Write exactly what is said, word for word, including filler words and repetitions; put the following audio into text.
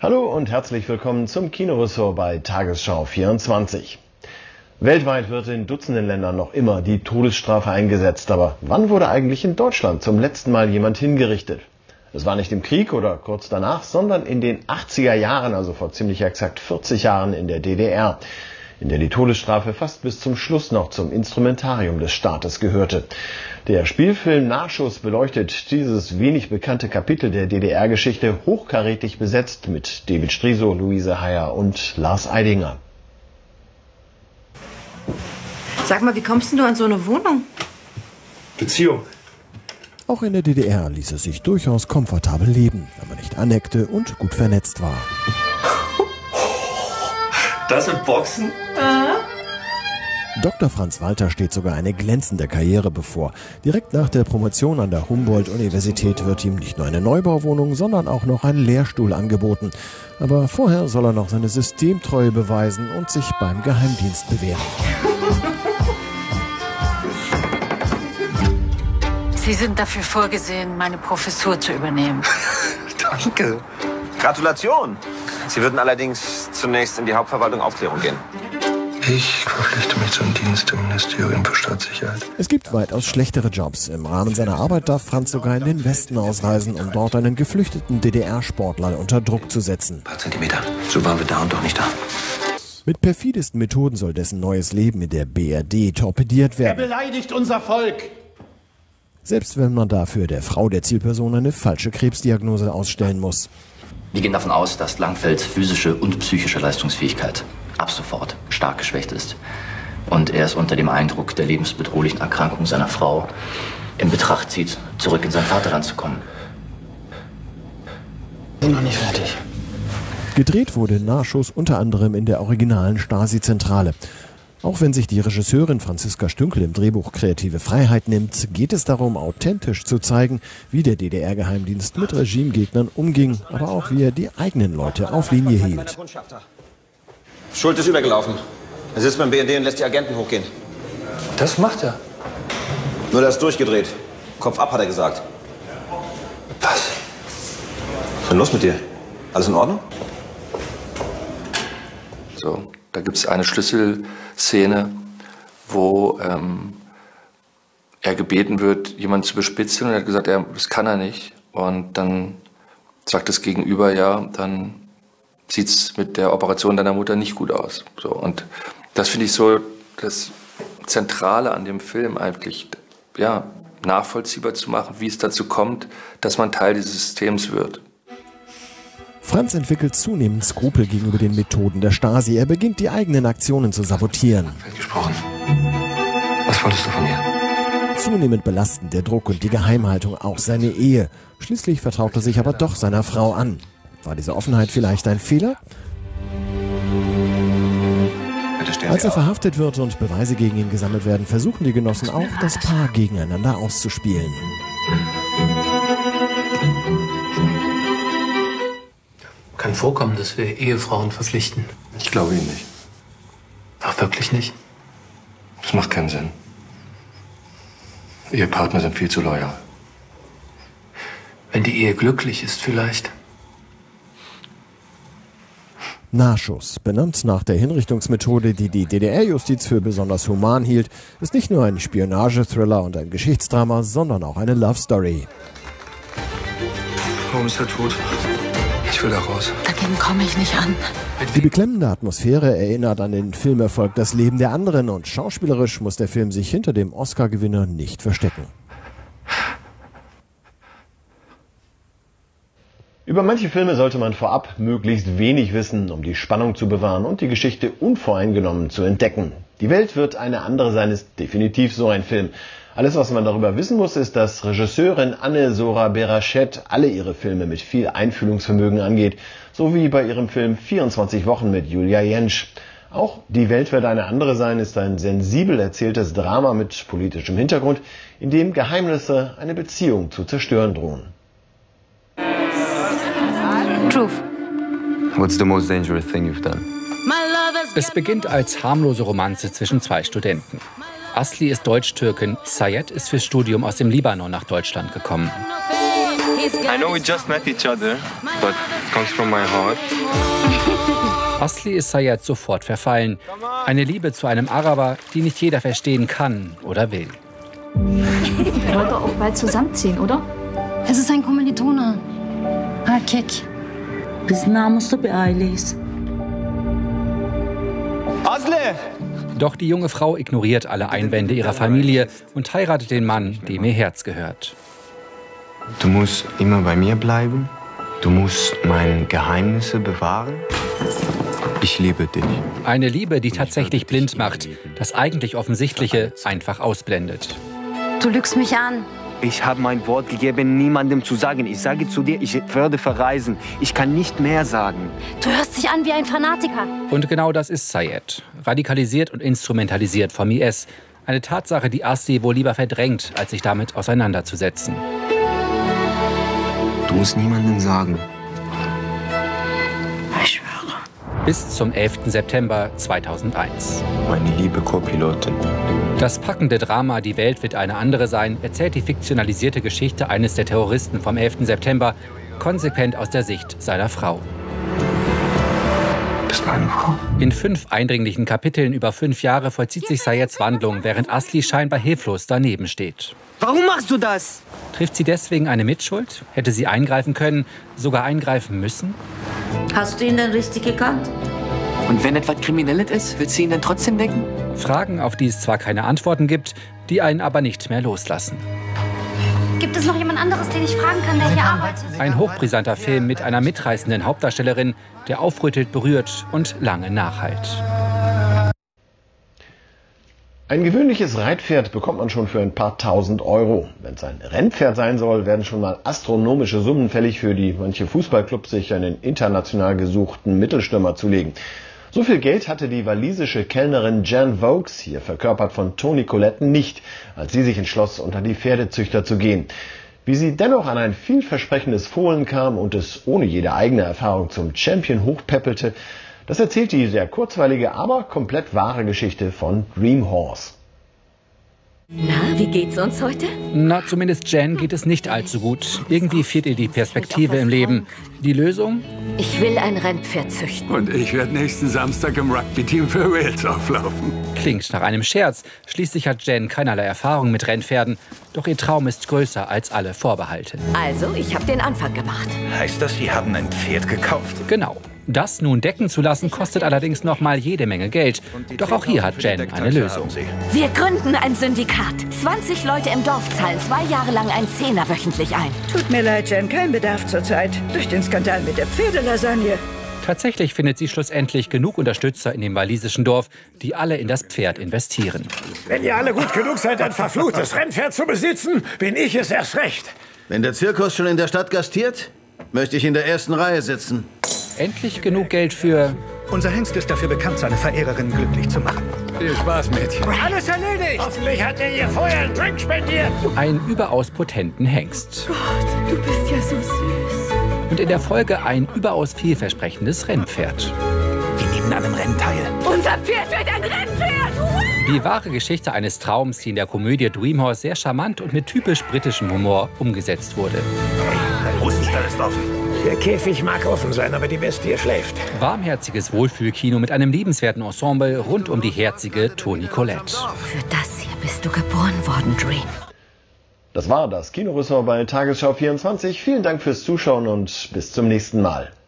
Hallo und herzlich willkommen zum Kinoressort bei Tagesschau vierundzwanzig. Weltweit wird in Dutzenden Ländern noch immer die Todesstrafe eingesetzt. Aber wann wurde eigentlich in Deutschland zum letzten Mal jemand hingerichtet? Es war nicht im Krieg oder kurz danach, sondern in den achtziger Jahren, also vor ziemlich exakt vierzig Jahren in der D D R, in der die Todesstrafe fast bis zum Schluss noch zum Instrumentarium des Staates gehörte. Der Spielfilm Nachschuss beleuchtet dieses wenig bekannte Kapitel der D D R-Geschichte, hochkarätig besetzt mit David Striso, Luise Heyer und Lars Eidinger. Sag mal, wie kommst denn du an so eine Wohnung? Beziehung. Auch in der D D R ließ es sich durchaus komfortabel leben, wenn man nicht aneckte und gut vernetzt war. Das sind Boxen? Aha. Doktor Franz Walter steht sogar eine glänzende Karriere bevor. Direkt nach der Promotion an der Humboldt-Universität wird ihm nicht nur eine Neubauwohnung, sondern auch noch ein Lehrstuhl angeboten. Aber vorher soll er noch seine Systemtreue beweisen und sich beim Geheimdienst bewähren. Sie sind dafür vorgesehen, meine Professur zu übernehmen. Danke. Gratulation. Sie würden allerdings zunächst in die Hauptverwaltung Aufklärung gehen. Ich verpflichte mich zum Dienst im Ministerium für Staatssicherheit. Es gibt weitaus schlechtere Jobs. Im Rahmen seiner Arbeit darf Franz sogar in den Westen ausreisen, um dort einen geflüchteten D D R-Sportler unter Druck zu setzen. Ein paar Zentimeter. So waren wir da und doch nicht da. Mit perfidesten Methoden soll dessen neues Leben in der B R D torpediert werden. Er beleidigt unser Volk! Selbst wenn man dafür der Frau der Zielperson eine falsche Krebsdiagnose ausstellen muss. Wir gehen davon aus, dass Langfelds physische und psychische Leistungsfähigkeit ab sofort stark geschwächt ist. Und er es unter dem Eindruck der lebensbedrohlichen Erkrankung seiner Frau in Betracht zieht, zurück in sein Vaterland zu kommen. Bin noch nicht fertig. Gedreht wurde Nachschuss unter anderem in der originalen Stasi-Zentrale. Auch wenn sich die Regisseurin Franziska Stünkel im Drehbuch kreative Freiheit nimmt, geht es darum, authentisch zu zeigen, wie der D D R-Geheimdienst mit Regimegegnern umging, aber auch wie er die eigenen Leute auf Linie hielt. Schuld ist übergelaufen. Er sitzt beim B N D und lässt die Agenten hochgehen. Das macht er. Nur der ist durchgedreht. Kopf ab, hat er gesagt. Was? Was ist denn los mit dir? Alles in Ordnung? So, da gibt es eine Schlüsselszene, wo ähm, er gebeten wird, jemanden zu bespitzeln. Und er hat gesagt, er, das kann er nicht. Und dann sagt das Gegenüber, ja, dann sieht es mit der Operation deiner Mutter nicht gut aus. So, und das finde ich so das Zentrale an dem Film eigentlich, ja, nachvollziehbar zu machen, wie es dazu kommt, dass man Teil dieses Systems wird. Franz entwickelt zunehmend Skrupel gegenüber den Methoden der Stasi. Er beginnt, die eigenen Aktionen zu sabotieren. Gesprochen. Was wolltest du von mir? Zunehmend belastend der Druck und die Geheimhaltung, auch seine Ehe. Schließlich vertraut er sich aber doch seiner Frau an. War diese Offenheit vielleicht ein Fehler? Als er verhaftet wird und Beweise gegen ihn gesammelt werden, versuchen die Genossen auch, das Paar gegeneinander auszuspielen. Kann vorkommen, dass wir Ehefrauen verpflichten. Ich glaube ihn nicht. Ach, wirklich nicht? Das macht keinen Sinn. Ehepartner sind viel zu loyal. Wenn die Ehe glücklich ist, vielleicht. Nachschuss, benannt nach der Hinrichtungsmethode, die die D D R-Justiz für besonders human hielt, ist nicht nur ein Spionagethriller und ein Geschichtsdrama, sondern auch eine Love-Story. Warum ist er tot? Ich will da raus. Dagegen komme ich nicht an. Die beklemmende Atmosphäre erinnert an den Filmerfolg Das Leben der anderen und schauspielerisch muss der Film sich hinter dem Oscar-Gewinner nicht verstecken. Über manche Filme sollte man vorab möglichst wenig wissen, um die Spannung zu bewahren und die Geschichte unvoreingenommen zu entdecken. Die Welt wird eine andere sein, ist definitiv so ein Film. Alles, was man darüber wissen muss, ist, dass Regisseurin Anne-Sora Berachet alle ihre Filme mit viel Einfühlungsvermögen angeht, so wie bei ihrem Film vierundzwanzig Wochen mit Julia Jentsch. Auch Die Welt wird eine andere sein ist ein sensibel erzähltes Drama mit politischem Hintergrund, in dem Geheimnisse eine Beziehung zu zerstören drohen. Truth. What's the most dangerous thing you've done? Es beginnt als harmlose Romanze zwischen zwei Studenten. Asli ist Deutsch-Türkin, Sayed ist fürs Studium aus dem Libanon nach Deutschland gekommen. I know we just met each other, but it comes from my heart. Asli ist Sayed sofort verfallen. Eine Liebe zu einem Araber, die nicht jeder verstehen kann oder will. Wir wollten auch bald zusammenziehen, oder? Es ist ein Kommilitone. Erkek. Biz namuslu bir aileyiz. Asli! Doch die junge Frau ignoriert alle Einwände ihrer Familie und heiratet den Mann, dem ihr Herz gehört. Du musst immer bei mir bleiben. Du musst meine Geheimnisse bewahren. Ich liebe dich. Eine Liebe, die tatsächlich blind macht, das eigentlich Offensichtliche einfach ausblendet. Du lügst mich an. Ich habe mein Wort gegeben, niemandem zu sagen. Ich sage zu dir, ich werde verreisen. Ich kann nicht mehr sagen. Du hörst dich an wie ein Fanatiker. Und genau das ist Sayed. Radikalisiert und instrumentalisiert vom I S. Eine Tatsache, die Asli wohl lieber verdrängt, als sich damit auseinanderzusetzen. Du musst niemandem sagen. Ich schwöre. Bis zum elften September zweitausendeins. Meine liebe Co-Pilotin. Das packende Drama Die Welt wird eine andere sein erzählt die fiktionalisierte Geschichte eines der Terroristen vom elften September, konsequent aus der Sicht seiner Frau. Bist du eine Frau? In fünf eindringlichen Kapiteln über fünf Jahre vollzieht sich Sayeds Wandlung, während Asli scheinbar hilflos daneben steht. Warum machst du das? Trifft sie deswegen eine Mitschuld? Hätte sie eingreifen können, sogar eingreifen müssen? Hast du ihn denn richtig gekannt? Und wenn etwas Kriminelles ist, willst du ihn dann trotzdem decken? Fragen, auf die es zwar keine Antworten gibt, die einen aber nicht mehr loslassen. Gibt es noch jemand anderes, den ich fragen kann, der hier arbeitet? Ein hochbrisanter Film mit einer mitreißenden Hauptdarstellerin, der aufrüttelt, berührt und lange nachhalt. Ein gewöhnliches Reitpferd bekommt man schon für ein paar tausend Euro. Wenn es ein Rennpferd sein soll, werden schon mal astronomische Summen fällig, für die manche Fußballclubs sich einen international gesuchten Mittelstürmer zulegen. So viel Geld hatte die walisische Kellnerin Jan Vokes, hier verkörpert von Toni Collette, nicht, als sie sich entschloss, unter die Pferdezüchter zu gehen. Wie sie dennoch an ein vielversprechendes Fohlen kam und es ohne jede eigene Erfahrung zum Champion hochpeppelte, das erzählt die sehr kurzweilige, aber komplett wahre Geschichte von Dream Horse. Na, wie geht's uns heute? Na, zumindest Jan geht es nicht allzu gut. Irgendwie fehlt ihr die Perspektive im Leben. Die Lösung? Ich will ein Rennpferd züchten. Und ich werde nächsten Samstag im Rugby-Team für Wales auflaufen. Klingt nach einem Scherz. Schließlich hat Jan keinerlei Erfahrung mit Rennpferden. Doch ihr Traum ist größer als alle Vorbehalte. Also, ich habe den Anfang gemacht. Heißt das, Sie haben ein Pferd gekauft? Genau. Das nun decken zu lassen, kostet allerdings noch mal jede Menge Geld. Doch auch hier hat Jan eine Lösung. Wir gründen ein Syndikat. zwanzig Leute im Dorf zahlen zwei Jahre lang ein Zehner wöchentlich ein. Tut mir leid, Jan, kein Bedarf zurzeit. Durch den Skandal mit der Pferdelasagne. Tatsächlich findet sie schlussendlich genug Unterstützer in dem walisischen Dorf, die alle in das Pferd investieren. Wenn ihr alle gut genug seid, ein verfluchtes Rennpferd zu besitzen, bin ich es erst recht. Wenn der Zirkus schon in der Stadt gastiert, möchte ich in der ersten Reihe sitzen. Endlich genug Geld für... Unser Hengst ist dafür bekannt, seine Verehrerin glücklich zu machen. Viel Spaß, Mädchen. Alles erledigt! Hoffentlich hat er ihr vorher einen Drink spendiert. Einen überaus potenten Hengst. Gott, du bist ja so süß. Und in der Folge ein überaus vielversprechendes Rennpferd. Wir nehmen an einem Rennen teil. Unser Pferd wird ein Rennpferd! Die wahre Geschichte eines Traums, die in der Komödie Dream Horse sehr charmant und mit typisch britischem Humor umgesetzt wurde. Hey, der Russenstall ist offen. Der Käfig mag offen sein, aber die Bestie schläft. Warmherziges Wohlfühlkino mit einem liebenswerten Ensemble rund um die herzige Toni Collette. Für das hier bist du geboren worden, Dream. Das war das Kinoressort bei Tagesschau vierundzwanzig. Vielen Dank fürs Zuschauen und bis zum nächsten Mal.